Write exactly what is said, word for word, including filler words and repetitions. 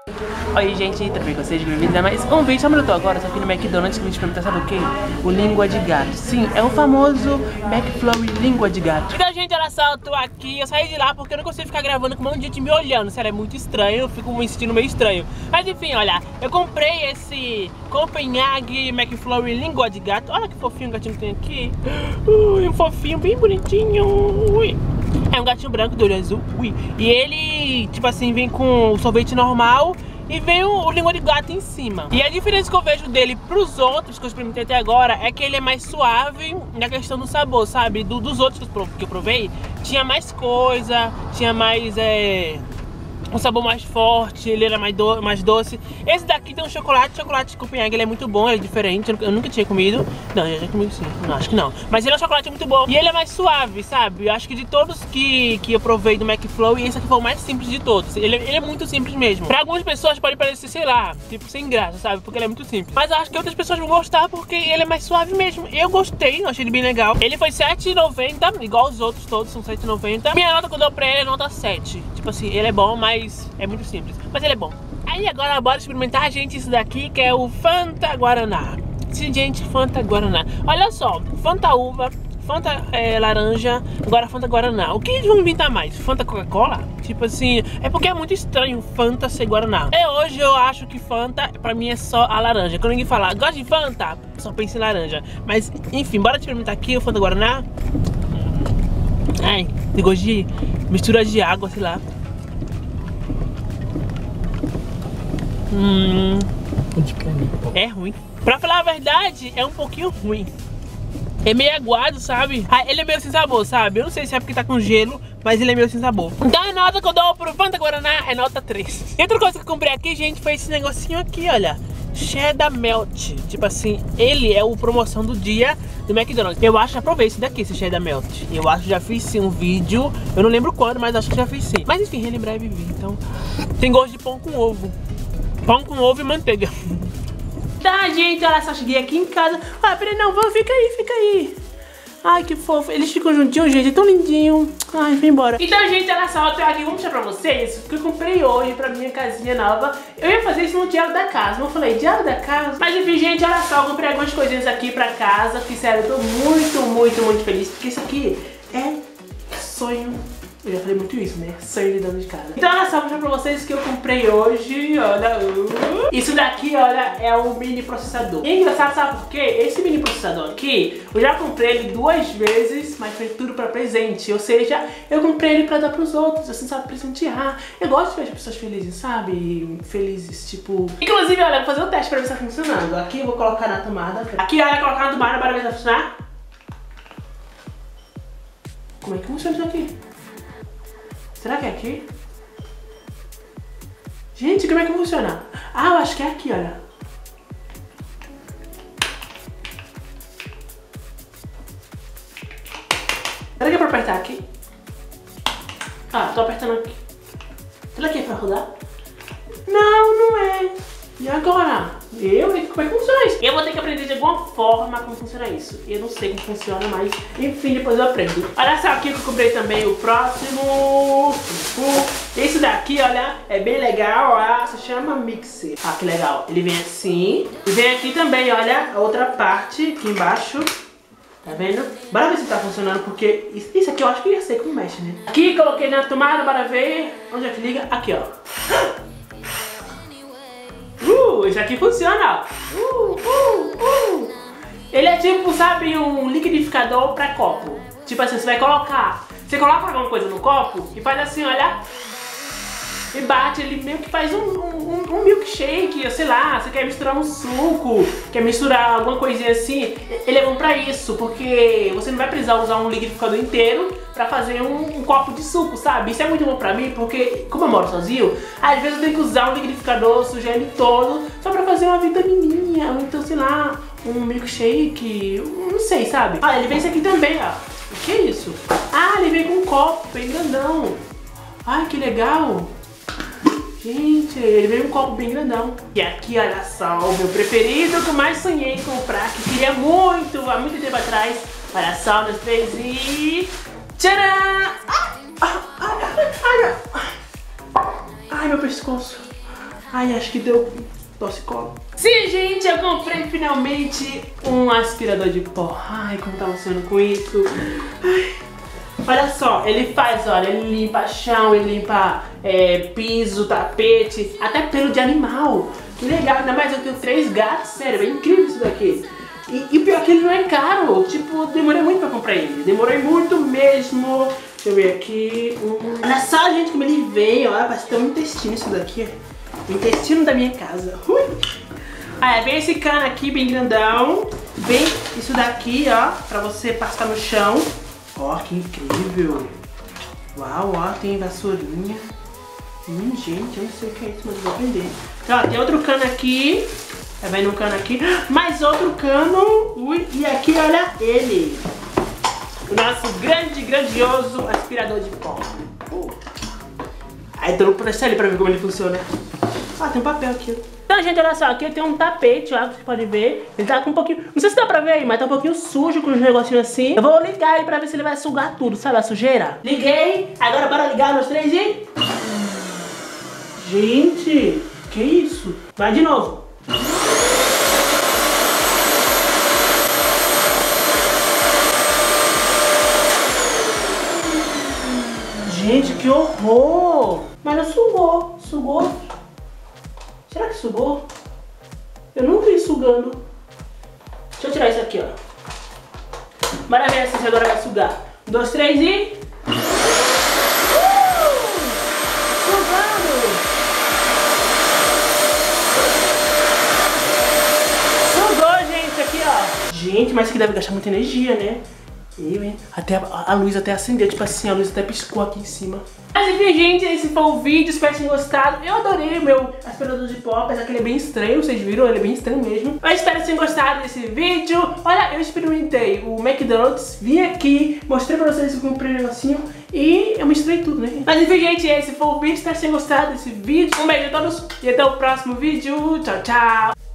Oi gente, tudo bem com vocês? Bem-vindos a mais um vídeo. Sabe onde eu tô agora? Tô aqui no McDonald's que a gente perguntar, sabe o que? O língua de gato. Sim, é o famoso McFlurry língua de gato. Então gente, olha só, eu tô aqui. Eu saí de lá porque eu não consigo ficar gravando com um monte de gente me olhando. Sério, é muito estranho, eu fico me sentindo meio estranho. Mas enfim, olha, eu comprei esse Copenhague McFlurry língua de gato. Olha que fofinho o gatinho que tem aqui. Ui, um fofinho, bem bonitinho. Ui. É um gatinho branco do olho azul. Ui. E ele, tipo assim, vem com o sorvete normal e vem o, o língua de gato em cima. E a diferença que eu vejo dele pros outros que eu experimentei até agora é que ele é mais suave na questão do sabor, sabe? Do, dos outros que eu provei, tinha mais coisa, tinha mais, é... um sabor mais forte, ele era mais, do, mais doce. Esse daqui tem um chocolate, chocolate de Copenhague, ele é muito bom, ele é diferente, eu nunca tinha comido. Não, eu já tinha comido sim, não, acho que não. Mas ele é um chocolate muito bom e ele é mais suave, sabe? Eu acho que de todos que, que eu provei do McFlurry, esse aqui foi o mais simples de todos. Ele, ele é muito simples mesmo. Pra algumas pessoas pode parecer, sei lá, tipo sem graça, sabe? Porque ele é muito simples. Mas eu acho que outras pessoas vão gostar porque ele é mais suave mesmo. Eu gostei, eu achei ele bem legal. Ele foi sete reais e noventa centavos, igual os outros todos são sete reais e noventa centavos. Minha nota que eu dou pra ele é nota sete. Tipo assim, ele é bom, mas é muito simples, mas ele é bom. Aí agora bora experimentar, gente, isso daqui que é o Fanta Guaraná. Sim, gente, Fanta Guaraná. Olha só, Fanta Uva, Fanta é, Laranja, agora Fanta Guaraná. O que eles vão inventar mais? Fanta Coca-Cola? Tipo assim, é porque é muito estranho Fanta ser Guaraná. E hoje eu acho que Fanta, pra mim, é só a laranja. Quando ninguém fala, gosta de Fanta? Só pensa em laranja. Mas, enfim, bora experimentar aqui o Fanta Guaraná. Ai, tem gosto de mistura de água, sei lá. Hum, é ruim. Pra falar a verdade, é um pouquinho ruim. É meio aguado, sabe? Ah, ele é meio sem sabor, sabe? Eu não sei se é porque tá com gelo, mas ele é meio sem sabor. Então a nota que eu dou pro Fanta Guaraná é nota três. E outra coisa que eu comprei aqui, gente, foi esse negocinho aqui, olha. Cheddar Melt. Tipo assim, ele é o promoção do dia do McDonald's. Eu acho que já provei esse daqui, esse Cheddar Melt. Eu acho que já fiz sim um vídeo. Eu não lembro quando, mas acho que já fiz sim. Mas enfim, relembrar e viver. Então, tem gosto de pão com ovo. Pão com ovo e manteiga. Tá, gente, olha só, cheguei aqui em casa. Ah, peraí, não, vamos, fica aí, fica aí. Ai, que fofo. Eles ficam juntinhos, gente, é tão lindinho. Ai, vem embora. Então, gente, olha só, eu tô aqui, vou mostrar pra vocês o que eu comprei hoje pra minha casinha nova. Eu ia fazer isso no diário da casa, não falei diário da casa. Mas enfim, gente, olha só, eu comprei algumas coisinhas aqui pra casa. Que sério, eu tô muito, muito, muito feliz. Porque isso aqui é sonho. Eu já falei muito isso, né? Sonho de dona de casa. Então olha só, vou mostrar pra vocês o que eu comprei hoje. Olha, uh. Isso daqui, olha, é um mini processador. E é engraçado, sabe por quê? Esse mini processador aqui, eu já comprei ele duas vezes, mas foi tudo pra presente. Ou seja, eu comprei ele pra dar pros outros, assim, sabe, presentear. Eu gosto de ver as pessoas felizes, sabe? Felizes, tipo... Inclusive, olha, vou fazer um teste pra ver se tá funcionando. Aqui eu vou colocar na tomada. Aqui, olha, colocar na tomada para ver se vai funcionar. Como é que funciona isso aqui? Será que é aqui? Gente, como é que funciona? Ah, eu acho que é aqui, olha. Será que é pra apertar aqui? Ah, tô apertando aqui. Será que é pra rodar? Não, não é. E agora? Eu? Como é que funciona isso? Eu vou ter que aprender de alguma forma como funciona isso. Eu não sei como funciona, mas enfim, depois eu aprendo. Olha só aqui que eu comprei também o próximo. Esse daqui, olha, é bem legal, ó, se chama Mixer. Ah, que legal. Ele vem assim. E vem aqui também, olha, a outra parte aqui embaixo. Tá vendo? Bora ver se tá funcionando, porque isso aqui eu acho que ia ser como mexe, né? Aqui, coloquei na tomada, bora ver. Onde é que liga? Aqui, ó. Uh, isso aqui funciona, ó. Uh, uh, uh. Ele é tipo, sabe, um liquidificador pra copo. Tipo assim, você vai colocar, você coloca alguma coisa no copo e faz assim, olha. E bate, ele meio que faz um, um, um milkshake, sei lá, você quer misturar um suco, quer misturar alguma coisinha assim, ele é bom pra isso, porque você não vai precisar usar um liquidificador inteiro pra fazer um, um copo de suco, sabe? Isso é muito bom pra mim, porque como eu moro sozinho, às vezes eu tenho que usar um liquidificador, sujar ele todo, só pra fazer uma vitamininha, ou então, sei lá, um milkshake, não sei, sabe? Ah, ele vem esse aqui também, ó. O que é isso? Ah, ele vem com um copo bem grandão. Ai, que legal. Gente, ele veio um copo bem grandão. E aqui, olha só, o meu preferido que eu mais sonhei em comprar, que queria muito, há muito tempo atrás. Olha só, nos três e... Tcharam! Ai, ai, ai, ai, ai, meu pescoço. Ai, acho que deu torcicolo. Sim, gente, eu comprei finalmente um aspirador de pó. Ai, como tá funcionando com isso. Ai. Olha só, ele faz, olha, ele limpa chão, ele limpa é, piso, tapete, até pelo de animal. Que legal, ainda mais eu tenho três gatos, sério, é incrível isso daqui. E, e pior que ele não é caro, tipo, demorei muito pra comprar ele, demorei muito mesmo. Deixa eu ver aqui. Hum. Olha só, gente, como ele vem, ó, parece que tem um intestino isso daqui. O intestino da minha casa. Ui. Ah, é, vem esse cano aqui, bem grandão. Vem isso daqui, ó, pra você passar no chão. Ó, que incrível. Uau, ó, tem vassourinha. Hum, gente, eu não sei o que é isso, mas eu vou aprender. Então, ó, tem outro cano aqui. Tá vendo um cano aqui? Mais outro cano. Ui, e aqui, olha ele. O nosso grande, grandioso aspirador de pó. Uh. Aí, então, vou deixar ele pra ver como ele funciona. Ah, tem um papel aqui. Então, gente, olha só, aqui eu tenho um tapete, ó, que vocês podem ver. Ele tá com um pouquinho, não sei se dá pra ver aí, mas tá um pouquinho sujo com os negocinhos assim. Eu vou ligar ele pra ver se ele vai sugar tudo, sabe a sujeira? Liguei, agora bora ligar nos três e... Gente, que isso? Vai de novo. Gente, que horror! Mas não sugou, sugou. Será que sugou? Eu não vi sugando. Deixa eu tirar isso aqui, ó. Bora ver se agora vai sugar. Um, dois, três e... Uh! Sugando! Sugou, gente, aqui, ó. Gente, mas isso aqui deve gastar muita energia, né? Eu, hein? Até a, a luz até acendeu, tipo assim, a luz até piscou aqui em cima. Mas enfim, gente, esse foi o vídeo, espero que tenham gostado. Eu adorei o meu aspirador de pó, apesar que ele é bem estranho, vocês viram? Ele é bem estranho mesmo. Mas espero que tenham gostado desse vídeo. Olha, eu experimentei o McDonald's, vim aqui, mostrei pra vocês o que eu comprei o negocinho e eu misturei tudo, né? Mas enfim, gente, esse foi o vídeo, espero que tenham gostado desse vídeo. Um beijo a todos e até o próximo vídeo. Tchau, tchau!